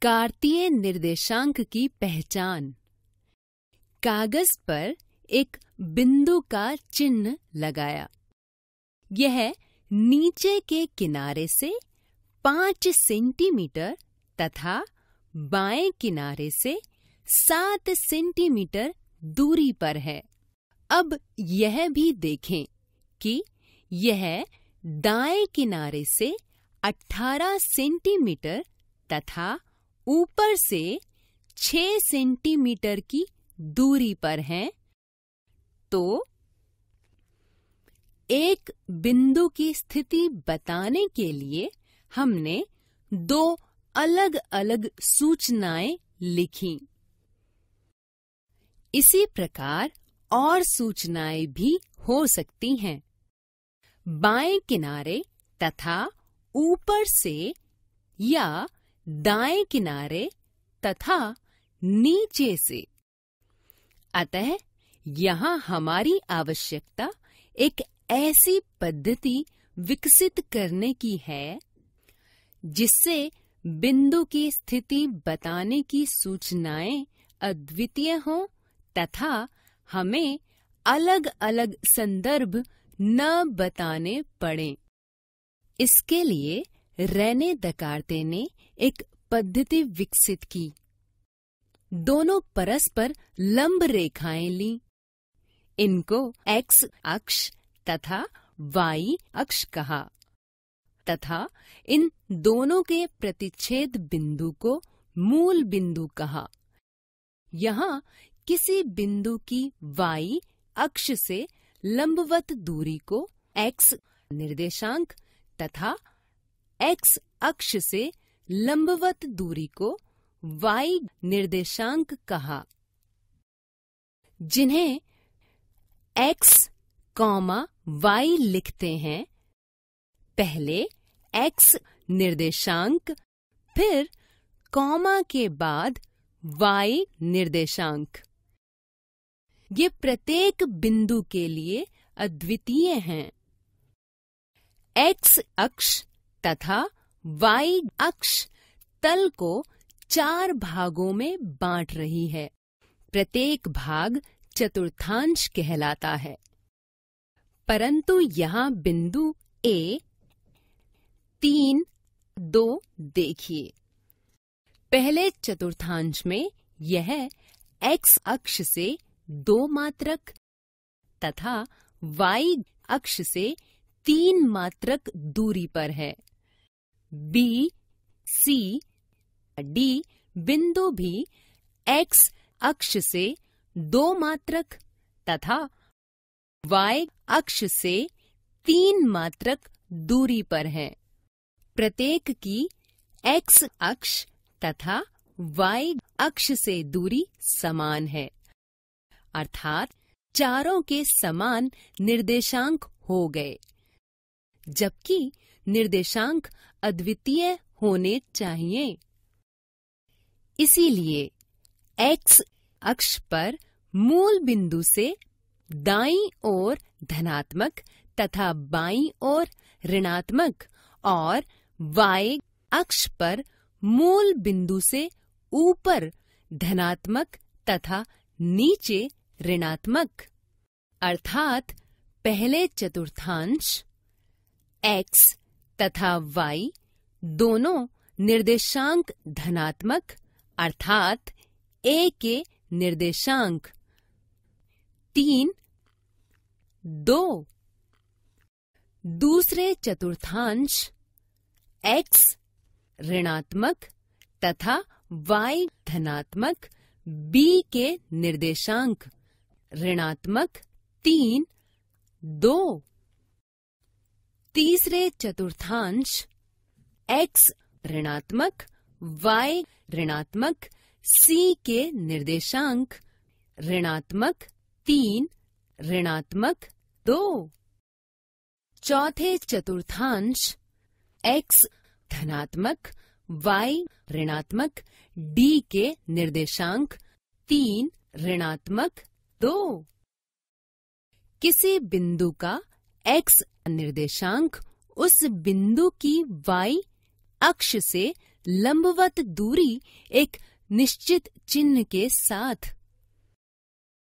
कार्तीय निर्देशांक की पहचान। कागज पर एक बिंदु का चिन्ह लगाया। यह नीचे के किनारे से 5 सेंटीमीटर तथा बाएं किनारे से 7 सेंटीमीटर दूरी पर है। अब यह भी देखें कि यह दाएं किनारे से 18 सेंटीमीटर तथा ऊपर से 6 सेंटीमीटर की दूरी पर है। तो एक बिंदु की स्थिति बताने के लिए हमने 2 अलग-अलग सूचनाएं लिखीं। इसी प्रकार और सूचनाएं भी हो सकती हैं। बाएं किनारे तथा ऊपर से या दाएं किनारे तथा नीचे से। अतः यहाँ हमारी आवश्यकता एक ऐसी पद्धति विकसित करने की है जिससे बिंदु की स्थिति बताने की सूचनाएं अद्वितीय हों तथा हमें अलग-अलग संदर्भ न बताने पड़ें। इसके लिए रेने दकार्ते ने एक पद्धति विकसित की। दोनों परस्पर लंब रेखाएं लीं। इनको x अक्ष तथा y अक्ष कहा तथा इन दोनों के प्रतिच्छेद बिंदु को मूल बिंदु कहा। यहाँ किसी बिंदु की y अक्ष से लंबवत दूरी को x निर्देशांक तथा x अक्ष से लंबवत दूरी को y निर्देशांक कहा। जिन्हें x, y लिखते हैं, पहले x निर्देशांक, फिर कॉमा के बाद y निर्देशांक। ये प्रत्येक बिंदु के लिए अद्वितीय हैं। x अक्ष तथा y अक्ष तल को 4 भागों में बांट रही है। प्रत्येक भाग चतुर्थांश कहलाता है। परंतु यहाँ बिंदु A 3, 2 देखिए। पहले चतुर्थांश में यह x अक्ष से 2 मात्रक तथा y अक्ष से 3 मात्रक दूरी पर है। B, C, D बिंदु भी x अक्ष से 2 मात्रक तथा y अक्ष से 3 मात्रक दूरी पर है। प्रत्येक की x अक्ष तथा y अक्ष से दूरी समान है, अर्थात चारों के समान निर्देशांक हो गए, जबकि निर्देशांक अद्वितीय होने चाहिए। इसीलिए x अक्ष पर मूल बिंदु से दाईं ओर धनात्मक तथा बाईं ओर ऋणात्मक और y अक्ष पर मूल बिंदु से ऊपर धनात्मक तथा नीचे ऋणात्मक, अर्थात पहले चतुर्थांश x तथा y दोनों निर्देशांक धनात्मक अर्थात A के निर्देशांक 3, 2। दूसरे चतुर्थांश x ऋणात्मक तथा y धनात्मक B के निर्देशांक ऋणात्मक 3, 2। तीसरे चतुर्थांश x ऋणात्मक y ऋणात्मक C के निर्देशांक ऋणात्मक 3, ऋणात्मक 2। चौथे चतुर्थांश x धनात्मक y ऋणात्मक D के निर्देशांक 3, ऋणात्मक 2। किसी बिंदु का x निर्देशांक उस बिंदु की y अक्ष से लंबवत दूरी एक निश्चित चिन्ह के साथ